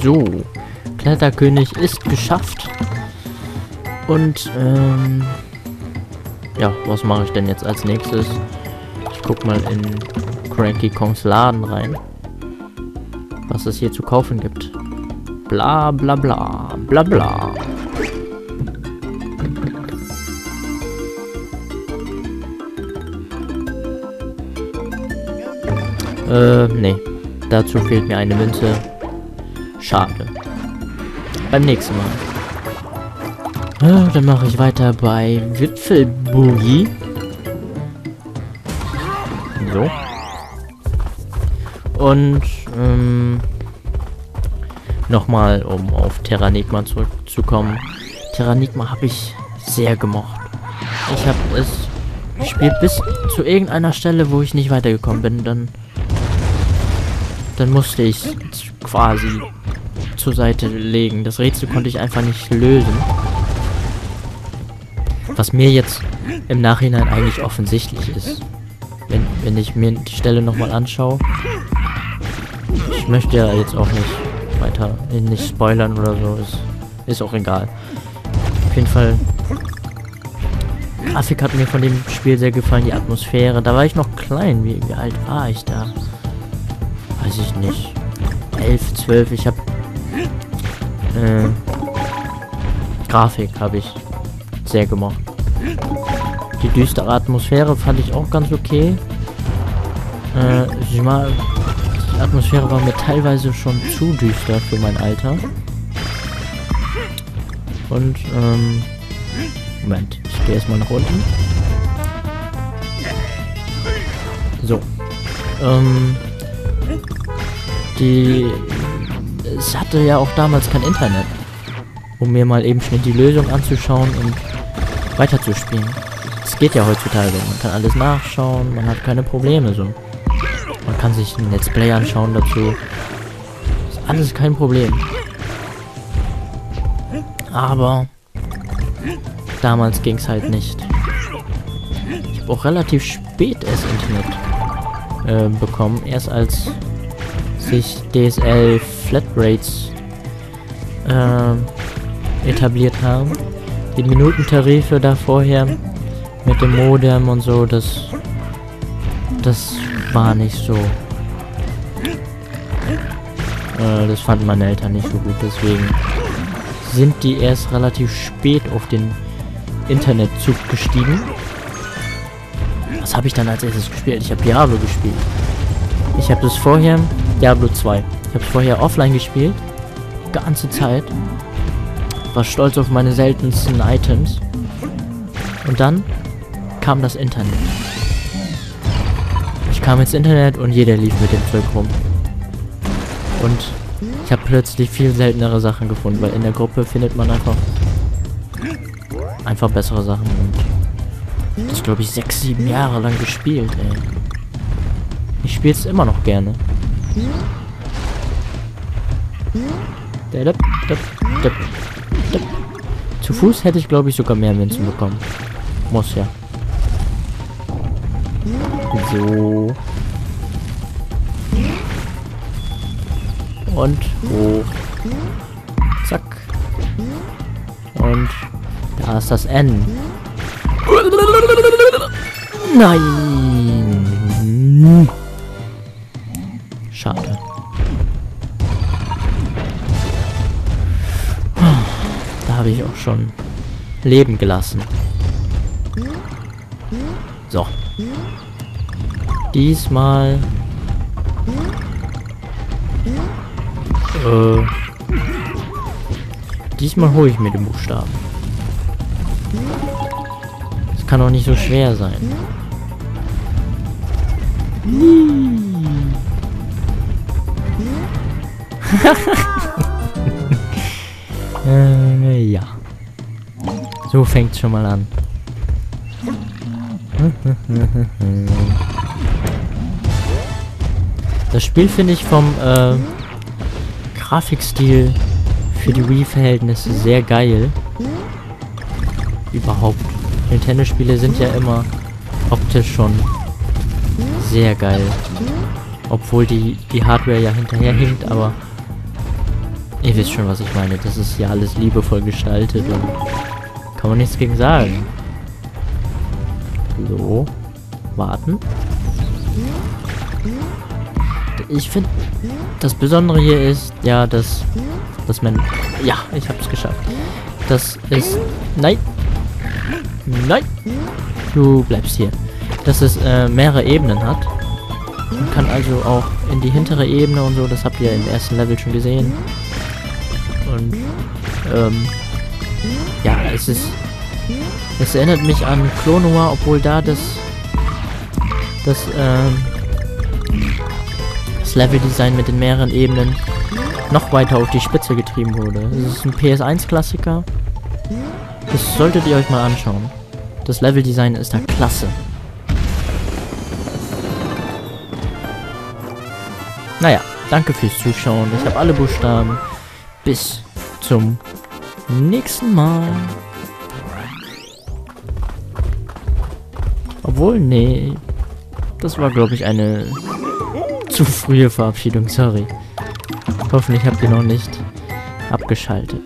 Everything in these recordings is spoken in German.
So. Kletterkönig ist geschafft. Und, ja, was mache ich denn jetzt als nächstes? Ich guck mal in Cranky Kongs Laden rein. Was es hier zu kaufen gibt. Bla bla bla. Bla bla. Nee. Dazu fehlt mir eine Münze. Schade. Beim nächsten Mal. Dann mache ich weiter bei Wipfelboogie. So. Und, nochmal, um auf Terranigma zurückzukommen. Terranigma habe ich sehr gemocht. Ich habe es gespielt bis zu irgendeiner Stelle, wo ich nicht weitergekommen bin. Dann musste ich quasi zur Seite legen. Das Rätsel konnte ich einfach nicht lösen. Was mir jetzt im Nachhinein eigentlich offensichtlich ist. Wenn ich mir die Stelle nochmal anschaue. Ich möchte ja jetzt auch nicht weiter nicht spoilern oder so. Ist auch egal. Auf jeden Fall. Die Grafik hat mir von dem Spiel sehr gefallen. Die Atmosphäre. Da war ich noch klein. Wie alt war ich da? Weiß ich nicht. 11, 12. Ich habe Grafik habe ich sehr gemocht. Die düstere Atmosphäre fand ich auch ganz okay. Die Atmosphäre war mir teilweise schon zu düster für mein Alter. Und, Moment, ich gehe erstmal nach unten. So. Es hatte ja auch damals kein Internet, um mir mal eben schnell die Lösung anzuschauen und weiterzuspielen. Es geht ja heutzutage, man kann alles nachschauen, man hat keine Probleme so. Man kann sich ein Let's Play anschauen dazu. Ist alles kein Problem. Aber damals ging es halt nicht. Ich habe auch relativ spät erst Internet bekommen, erst als sich DSL Flatrates etabliert haben. Die Minutentarife da vorher mit dem Modem und so, das war nicht so. Das fanden meine Eltern nicht so gut, deswegen sind die erst relativ spät auf den Internetzug gestiegen. Was habe ich dann als erstes gespielt? Ich habe Diablo gespielt. Ich habe das vorher, Diablo 2. Ich habe es vorher offline gespielt. Ganze Zeit. War stolz auf meine seltensten Items. Und dann kam das Internet. Ich kam ins Internet und jeder lief mit dem Zeug rum. Und ich habe plötzlich viel seltenere Sachen gefunden, weil in der Gruppe findet man einfach bessere Sachen. Und das glaube ich 6, 7 Jahre lang gespielt, ey. Ich spiele es immer noch gerne. Zu Fuß hätte ich glaube ich sogar mehr Münzen bekommen. Muss ja. So. Und hoch. Zack. Und da ist das N. Nein. Schade. Da habe ich auch schon Leben gelassen. So. Diesmal diesmal hole ich mir den Buchstaben. Das kann doch nicht so schwer sein. Ja. So fängt's schon mal an. Das Spiel finde ich vom Grafikstil für die Wii-Verhältnisse sehr geil. Überhaupt. Nintendo-Spiele sind ja immer optisch schon sehr geil. Obwohl die Hardware ja hinterher hinkt, aber Ihr wisst schon, was ich meine. Das ist ja alles liebevoll gestaltet und kann man nichts gegen sagen. So. Warten. Ich finde, das Besondere hier ist, ja, dass man... Ja, ich hab's geschafft. Das ist... Nein! Nein! Du bleibst hier. Dass es mehrere Ebenen hat. Man kann also auch in die hintere Ebene und so, das habt ihr im ersten Level schon gesehen. Und, ja, es erinnert mich an Clonoa, obwohl da das Leveldesign mit den mehreren Ebenen noch weiter auf die Spitze getrieben wurde. Es ist ein PS1-Klassiker. Das solltet ihr euch mal anschauen. Das Leveldesign ist da klasse. Naja, danke fürs Zuschauen. Ich habe alle Buchstaben. Bis zum nächsten Mal. Obwohl, nee. Das war, glaube ich, eine zu frühe Verabschiedung. Sorry. Hoffentlich habt ihr noch nicht abgeschaltet.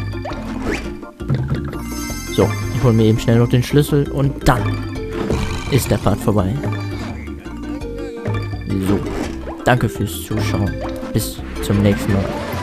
So, ich hole mir eben schnell noch den Schlüssel und dann ist der Part vorbei. So, danke fürs Zuschauen. Bis zum nächsten Mal.